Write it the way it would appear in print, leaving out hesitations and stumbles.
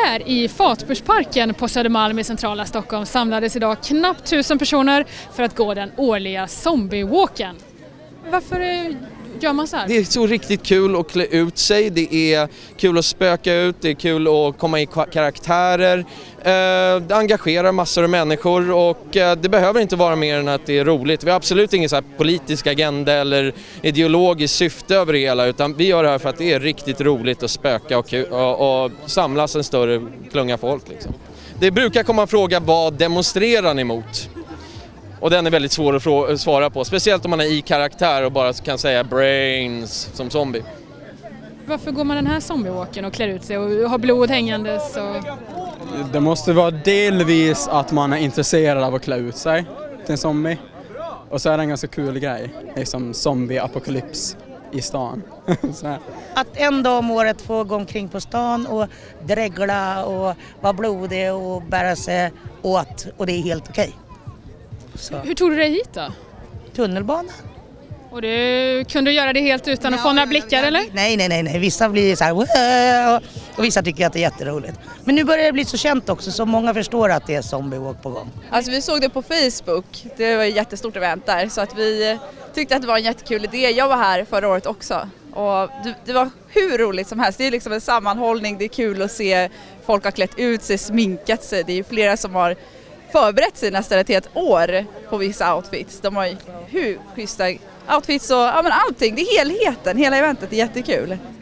Här i Fatbursparken på Södermalm i centrala Stockholm samlades idag knappt 1000 personer för att gå den årliga zombiewalken. Varför gör man så här? Det är så riktigt kul att klä ut sig, det är kul att spöka ut, det är kul att komma i karaktärer. Det engagerar massor av människor och det behöver inte vara mer än att det är roligt. Vi har absolut ingen så här politisk agenda eller ideologiskt syfte över det hela, utan vi gör det här för att det är riktigt roligt att spöka och samlas en större klunga folk. Liksom. Det brukar komma en fråga, vad demonstrerar ni emot? Och den är väldigt svår att svara på, speciellt om man är i karaktär och bara kan säga brains som zombie. Varför går man den här zombiewalken och klär ut sig och har blod hängandes? Det måste vara delvis att man är intresserad av att klä ut sig till en zombie. Och så är det en ganska kul grej, liksom zombie-apokalyps i stan. Att en dag om året få gå omkring på stan och dregla och vara blodig och bära sig åt, och det är helt okej. Hur tog du dig hit då? Tunnelbana. Och du kunde göra det helt utan att få några blickar eller? Nej. Vissa blir så här och vissa tycker att det är jätteroligt. Men nu börjar det bli så känt också så många förstår att det är zombiewalk på gång. Alltså vi såg det på Facebook. Det var ett jättestort event där så att vi tyckte att det var en jättekul idé. Jag var här förra året också. Och det var hur roligt som helst. Det är liksom en sammanhållning. Det är kul att se folk har klätt ut sig, sminkat sig. Det är ju flera som har förberett sig nästan ett år på vissa outfits. De har ju hur schyssta outfits och allting. Det är helheten, hela eventet är jättekul.